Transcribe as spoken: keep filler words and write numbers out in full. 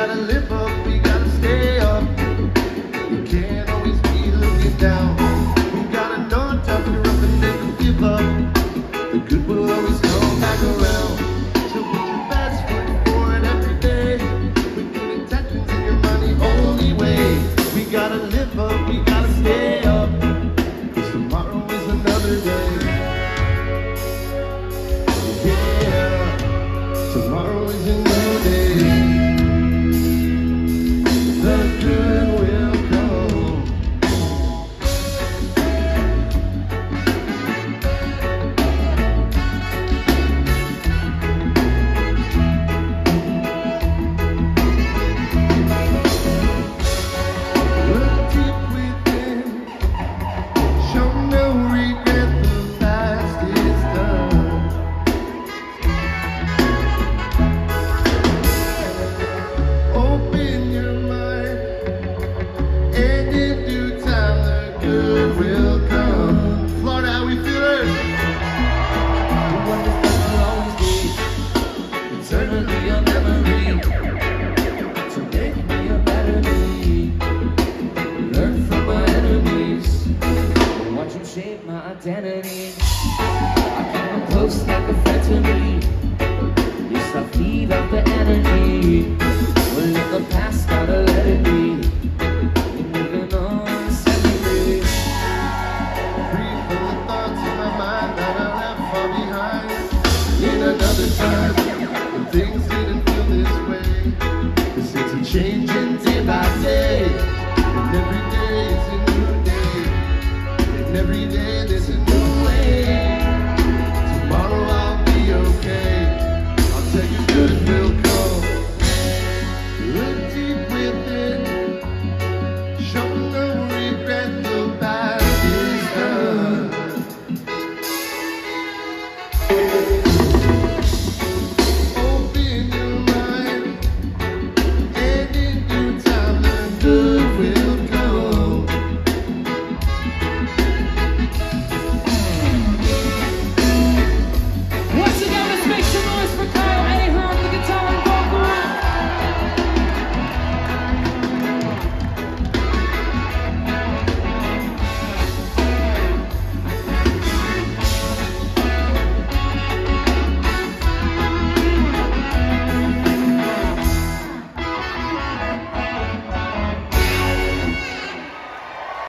gotta live up, we gotta stay up. We can't always be looking down. We gotta know tough, you're up and never give up. The good will always come back around. So put your best foot forward every day. With good intentions and your money only way. We gotta live up, we gotta stay up. Cause tomorrow is another day. Yeah, tomorrow is a new day. The good will come. Look deep within, show no regret, the past is done. Open your mind, and in due time the good will come. Florida, how we feeling? What is that will always be eternally a memory to make me a better me. Learn from my enemies, watch them shape my identity. I come close like a friend to me. Yes, I feed off the energy. Well, in the past, gotta let it be. Moving on, set me free. Free from the thoughts in my mind that I left far behind. In another time, when things didn't feel this way. Cause things are changing day by day.